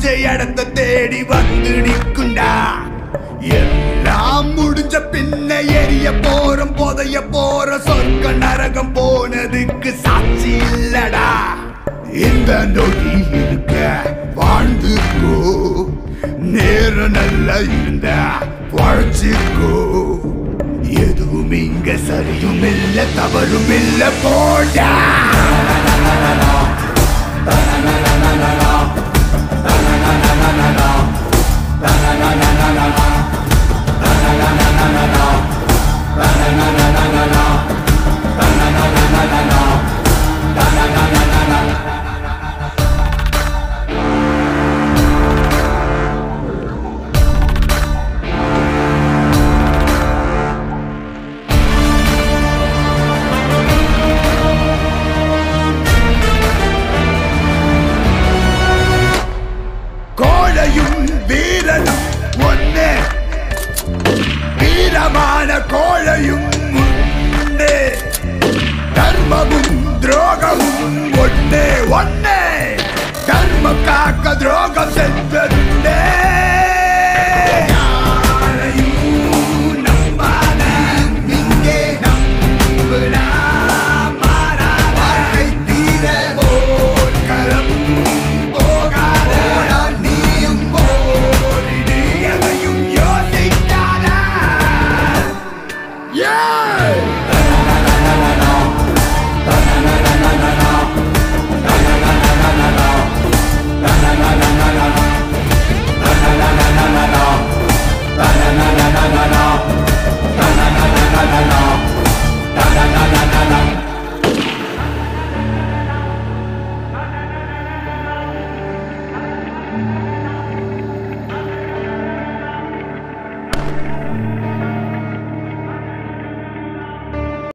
இடத்தை தேடி வந்து நிற்குண்டா. எல்லாம் முடிஞ்ச பின்ன எரிய போறோம், புதைய போற சொர்க்க நரகம் போனதுக்கு சாட்சி இல்லடா. இந்த நொடி இருக்க வாழ்ந்துக்கோ, நேரம் நல்லா இருந்த வாழ்ச்சிக்கோ. எதுவும் இங்க சரியும் இல்ல தவறும் இல்ல போடா. வீரனும் ஒன்னே, வீரமான கோழையும் உண்டே. தர்மமும் துரோகமும் ஒன்னே ஒன்னே, தர்மம் காக்க துரோகம் சென்றே.